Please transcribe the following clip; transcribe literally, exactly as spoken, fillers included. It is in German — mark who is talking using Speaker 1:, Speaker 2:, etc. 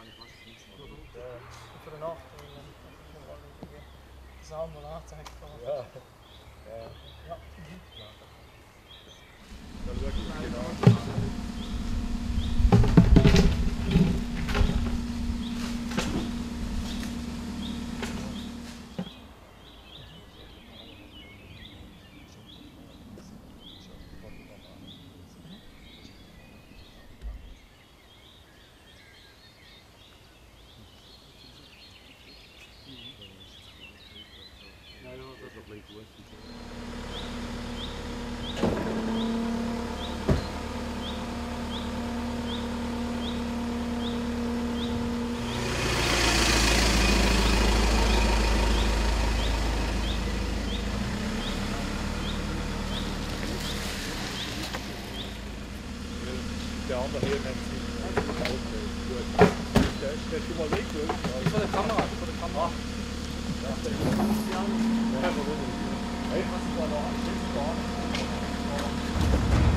Speaker 1: Für den Nacht, das haben wir nachgezeigt.
Speaker 2: Ja. Ja.
Speaker 1: Ja.
Speaker 2: Dann wirklich.
Speaker 3: Ja, ja, das ist ein bisschen gut.
Speaker 2: Der andere hier nennt sich gut. Der ist der schon mal weg, oder?
Speaker 1: Vor der Kamera, vor der Kamera.
Speaker 2: Ja, der ist ja, warum nicht? Hey, was war da?